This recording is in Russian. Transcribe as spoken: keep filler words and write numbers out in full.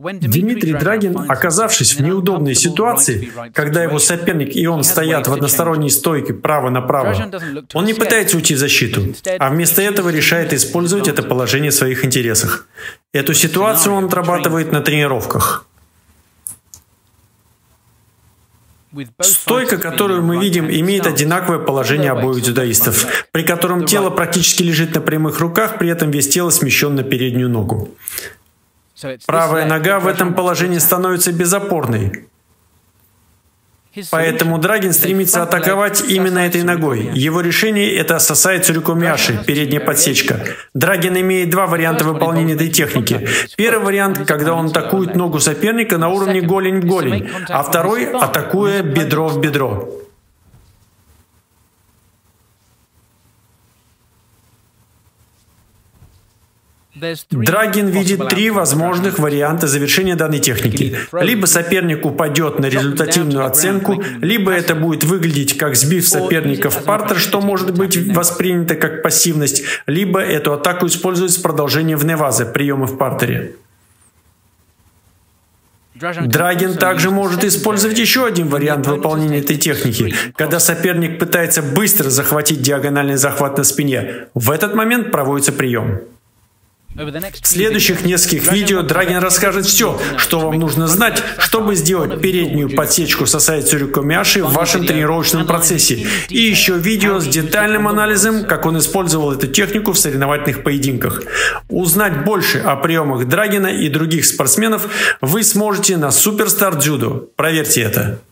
Дмитрий Драгин, оказавшись в неудобной ситуации, когда его соперник и он стоят в односторонней стойке право на право, он не пытается уйти в защиту, а вместо этого решает использовать это положение в своих интересах. Эту ситуацию он отрабатывает на тренировках. Стойка, которую мы видим, имеет одинаковое положение обоих дзюдоистов, при котором тело практически лежит на прямых руках, при этом вес тела смещен на переднюю ногу. Правая нога в этом положении становится безопорной. Поэтому Драгин стремится атаковать именно этой ногой. Его решение – это Сасаи Цурикомияши, передняя подсечка. Драгин имеет два варианта выполнения этой техники. Первый вариант, когда он атакует ногу соперника на уровне голень в голень, а второй – атакуя бедро в бедро. Драгин видит три возможных варианта завершения данной техники. Либо соперник упадет на результативную оценку, либо это будет выглядеть как сбив соперника в партер, что может быть воспринято как пассивность, либо эту атаку используют с продолжением в невазе, приемы в партере. Драгин также может использовать еще один вариант выполнения этой техники, когда соперник пытается быстро захватить диагональный захват на спине. В этот момент проводится прием. В следующих нескольких видео Драгин расскажет все, что вам нужно знать, чтобы сделать переднюю подсечку Сасаи Цурикомияши в вашем тренировочном процессе. И еще видео с детальным анализом, как он использовал эту технику в соревновательных поединках. Узнать больше о приемах Драгина и других спортсменов вы сможете на Суперстар Дзюдо. Проверьте это.